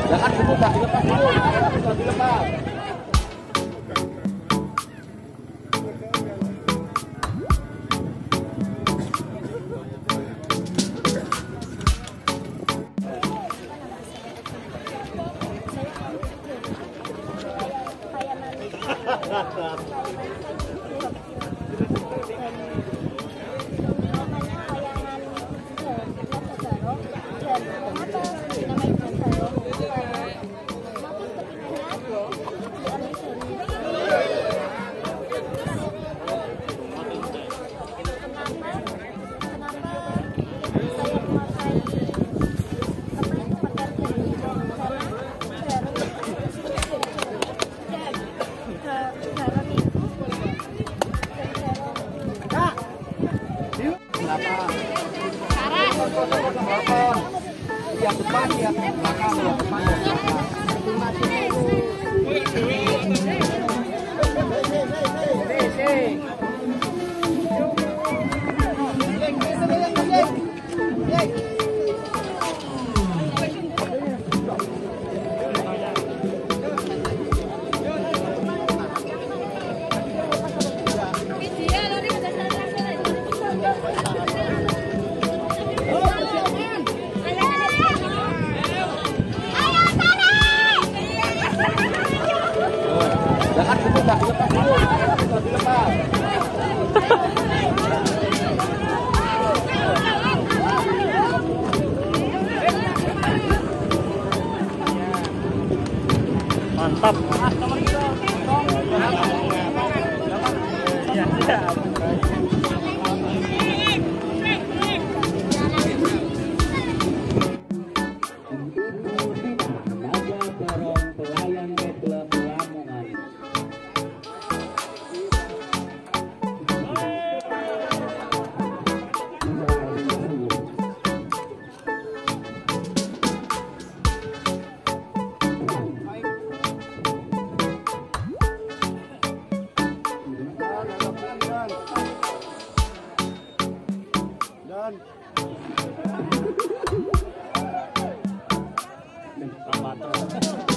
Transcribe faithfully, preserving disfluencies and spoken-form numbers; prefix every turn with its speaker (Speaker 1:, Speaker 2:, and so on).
Speaker 1: Jangan dulu, Mbak, dilepas dulu. Dilepas, dilepas. Yang depan, yang belakang, yang depan, yang jangan dulu, Mbak, dilepas dulu. Dilepas. Mantap. Ya, siap. Naga Barong pelayan klub Lamongan. Dan